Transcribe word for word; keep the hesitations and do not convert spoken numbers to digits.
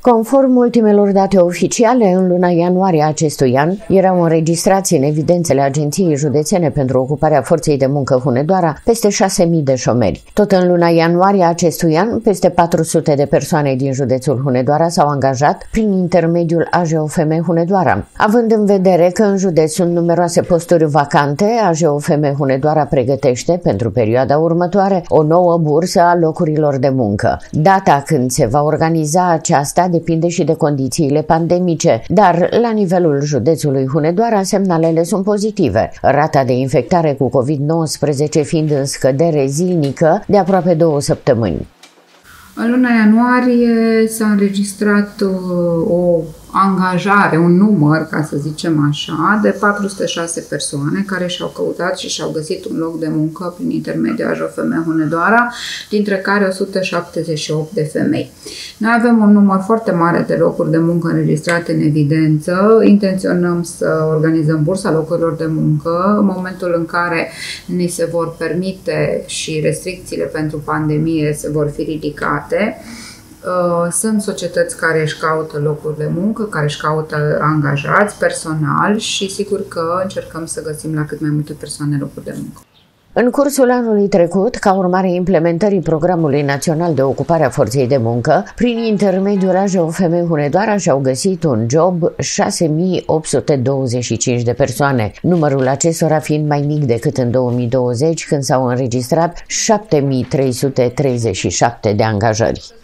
Conform ultimelor date oficiale, în luna ianuarie acestui an erau înregistrați în evidențele Agenției Județene pentru Ocuparea Forței de Muncă Hunedoara peste șase mii de șomeri. Tot în luna ianuarie acestui an, peste patru sute de persoane din județul Hunedoara s-au angajat prin intermediul A J O F M Hunedoara. Având în vedere că în județ sunt numeroase posturi vacante, A J O F M Hunedoara pregătește pentru perioada următoare o nouă bursă a locurilor de muncă. Data când se va organiza aceasta depinde și de condițiile pandemice, dar la nivelul județului Hunedoara semnalele sunt pozitive, rata de infectare cu covid nouăsprezece fiind în scădere zilnică de aproape două săptămâni. În luna ianuarie s-a înregistrat o angajare, un număr, ca să zicem așa, de patru sute șase persoane care și-au căutat și și-au găsit un loc de muncă prin intermediul A J O F M Hunedoara, dintre care o sută șaptezeci și opt de femei. Noi avem un număr foarte mare de locuri de muncă înregistrate în evidență. Intenționăm să organizăm bursa locurilor de muncă în momentul în care ni se vor permite și restricțiile pentru pandemie se vor fi ridicate. Sunt societăți care își caută locuri de muncă, care își caută angajați, personal și sigur că încercăm să găsim la cât mai multe persoane locuri de muncă. În cursul anului trecut, ca urmare implementării Programului Național de Ocupare a Forței de Muncă, prin intermediul A J O F M Hunedoara și-au găsit un job șase mii opt sute douăzeci și cinci de persoane, numărul acestora fiind mai mic decât în două mii douăzeci, când s-au înregistrat șapte mii trei sute treizeci și șapte de angajări.